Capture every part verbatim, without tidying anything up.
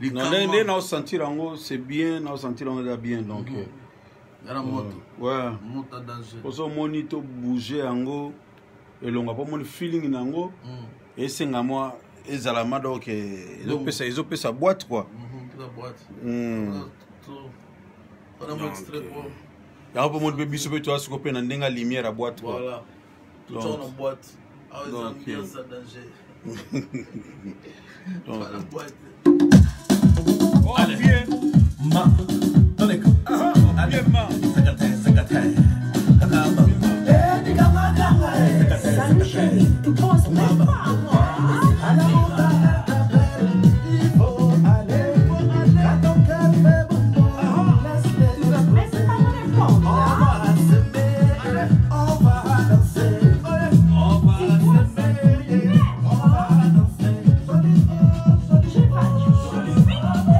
Non, les gens sentir en haut, c'est bien, nous sentir en haut, bien. Donc, la moto. Ouais. Moto danger. Pour ça, mon ito bouger en haut, et l'on va pas mon feeling en haut, et c'est à moi, et ça la mode, ok. Ils ont fait sa boîte, quoi. La boîte. On a un extrait pour. Il y a un peu de bébé, tu vois, ce qu'on peut dans la lumière à boîte, quoi. Voilà. Tout ça en boîte. Ah, ils ont bien ça danger. Donc, la boîte. Oh, bien. Ma, donnez que. Ah, bien, ma. Sagate, sagate. Kanaba. Eh, diga maganga. Sanche, tu penses même pas à moi. Alors, il faut aller, il faut aller. À ton cœur, fais bon bon. Laisse-les, laisse pas me répondre. On va s'aimer, on va danser. On va s'aimer, on va danser. Joli, joli, joli, joli.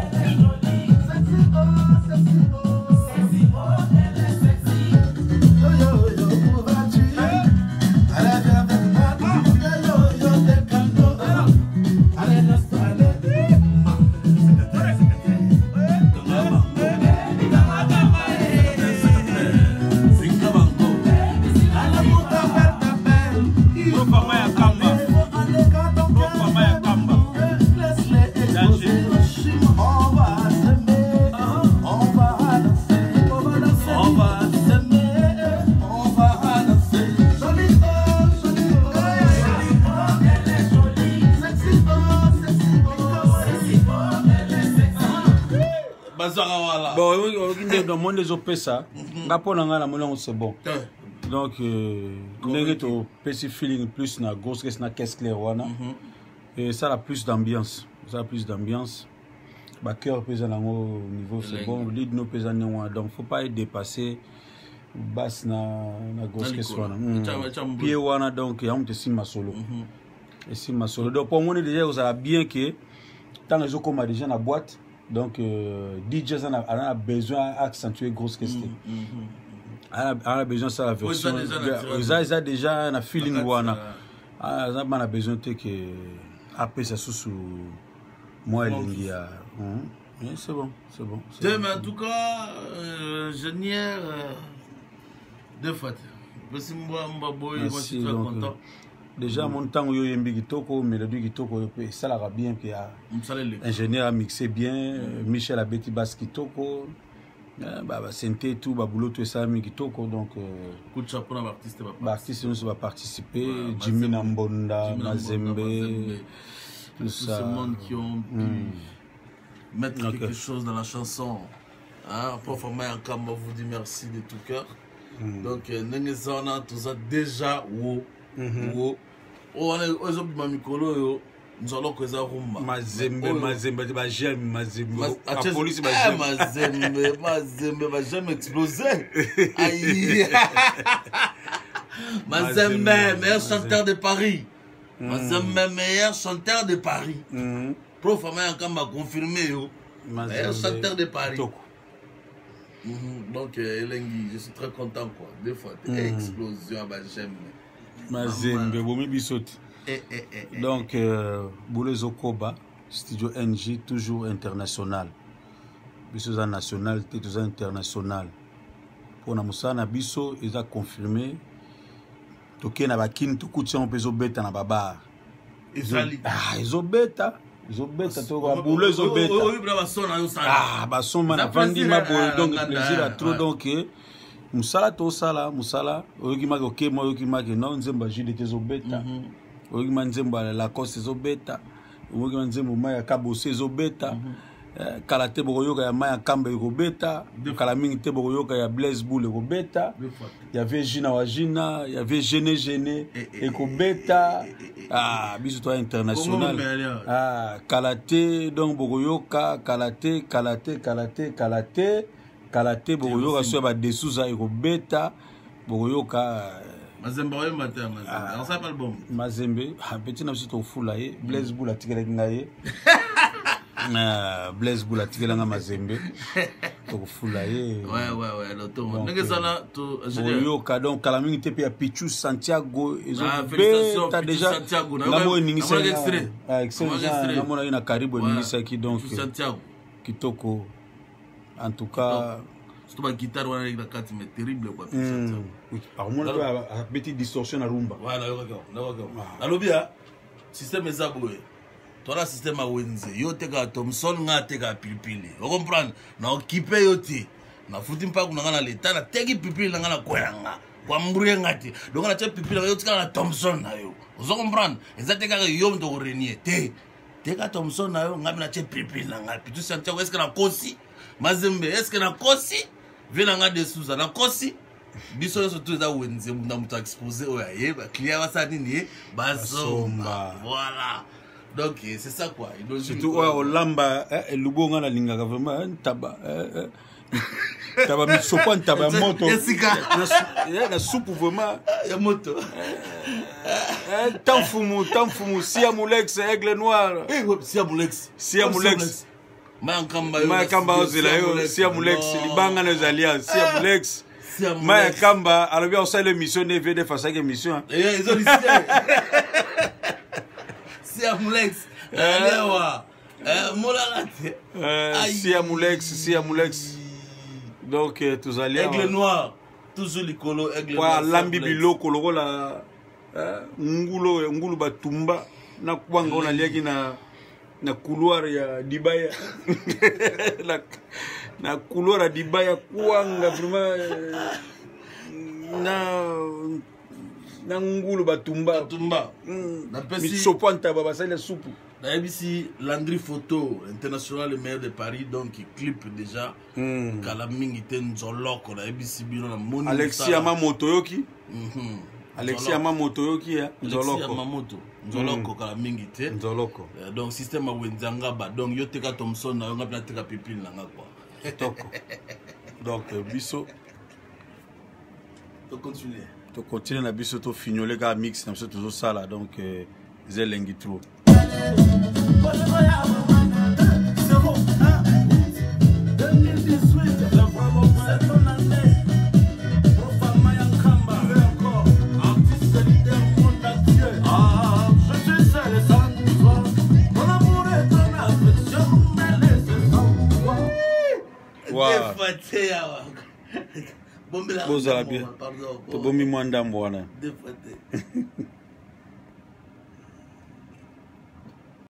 Bon, dans le monde des opéras, c'est bon. Donc, nous avons un feeling plus na grosse na caisse claire. Et ça a plus d'ambiance. Ça a plus d'ambiance. Le cœur pèse au niveau, c'est bon. Lead nous pèse donc, il ne faut pas être dépassé. Basse na grosse caisse. Pied wana donc, il y a un petit solo. Et si ma solo. Donc, pour moi, déjà, vous avez bien que tant que je comme déjà dans la boîte. Donc, euh, D J a, a besoin d'accentuer grosse question. Mm -hmm. a, a besoin de ça la version. Ils ont déjà un feeling où on a, a besoin de que après ça sous moi et l'India. C'est bon, c'est bon. Mais en tout cas, ingénieur, deux fois. Merci, je suis très content. Déjà, mon temps où il y a un Kitoko, mélodie Kitoko, ça l'a bien. Puis, ingénieur a mixé bien, Michel a bêti basse Kitoko, Synthé, tout, boulot, tout ça, Kitoko. Donc, coup de chapeau à l'artiste. L'artiste nous va participer, Jimmy Nambonda, Mazembe, tout ça. Tout ce monde qui ont pu mettre quelque chose dans la chanson. Pour former un camp, on vous dit merci de tout cœur. Donc, Nengesana, tout ça, déjà, wow. Oh, on est aux hommes de Mikolo, nous allons que ça rumba. Mazembe, Mazembe, j'aime Mazembe. La police, Mazembe, Mazembe va jamais exploser. Aïe. Mazembe, meilleur chanteur de Paris. Mazembe, meilleur chanteur de Paris. Prof, encore m'a confirmé, meilleur chanteur de Paris. Donc, Elengi, je suis très content, quoi. Deux fois, explosion, j'aime. Mazembe, Bomi Bissot. Donc, Boulé Zokoba, Studio N J, toujours international. Bissoza national, toujours international. Pour Namusana Bisso, ils ont confirmé. Toké na bakin, tout coûte on peut bêta na baba. Ah, ils ont bêta. Ils ont bêta, tu vois, Boulé ils ont bêta. Ah, bah, son man a vendu ma boule, donc plaisir à trop, donc. Musala to sala musala oyoki maki oke mo oyoki maki non nzemba jide te zobeta oyoki ma nzemba la coste zobeta oyoki ma nzemba maya kabose zobeta kala te bokoyoka ya maya kamba ekobeta kala mingi te bokoyoka ya Blaise Boule ekobeta ya ve jina wa jina ya ve gene gene ekobeta ah biso to international ah kala te donc bokoyoka kala te kala te kala te kala te Kalate bokoyoka so ba desuza ekobeta bokoyoka Mazembe oyo matin Mazembe on s'appelle bon Mazembe petit na sito fula ye Blaise Boule atikela ngaye na Blaise Boule atikela nga Mazembe tokofula ye ouais ouais ouais lotongo ndenge sana to oyoka donc kala mingi te mpe ya Pichu Santiago ezobeta déjà ngambo eningisa extrait namonaki na karibu eningisaki donc Santiago kitoko en tout cas surtout ba guitare wana na kati mais terrible quoi armona a petit distorsion na rumba voilà yoka yoka alobi ya système eza boye tola système a wenze yo teka Thomson nga teka pilipili o comprendre na occupé yo te na futi mpa kuna ngana leta na teki pilipili na ngana kwelanga kwa mbure ngati donc na teki pilipili yo tika na Thomson na yo ozo comprendre eza teka yo ndo renier te teka Thomson na yo ngabi na teki pilipili na nga Pichu Santiago est-ce que na kosi mazembe est-ce que na kosi vena nga de Souza na kosi biso surtout eza wenze na muta exposer oya ye ba client basa nini basomba voilà. Donc c'est ça quoi. Surtout au lamba et lubonga na lingaka vraiment taba taba misopo taba moto na na soupe vraiment ya moto tanfumu tanfumu Siamulex aigle noir eh Siamulex Siamulex ma kamba ma kamba ozela yo Siamulex libanga na zalia Siamulex ma kamba alobi on sait l'émission ne vient de faire cette émission eh ils ont dit Siamulex alewa molalate Siamulex Siamulex donc tous allés aigle noir toujours likolo aigle noir lambi biloko lokola ngulo ngulu batumba na kwanga ona liaki na na couloir ya Dibaya na na couloir ya Dibaya kwanga vraiment na na ngulu batumba batumba na pesi misopo ntaba basala soupe na ici Landry Photo international le maire de Paris donc il clip déjà kala mingi te nzoloko na ici bino na moni Alexis Amamoto yoki Alexis Amamoto yoki ya nzoloko Alexis Amamoto nzoloko kala mingi te nzoloko donc système wenzanga ba donc yo teka Thomson na yo ngapna teka pipil na nga quoi toko donc biso to continuer to continuer na biso to fignoler ka mix na biso toujours ça là donc zelengi trop bozala bien tobombi mwa ndambo wana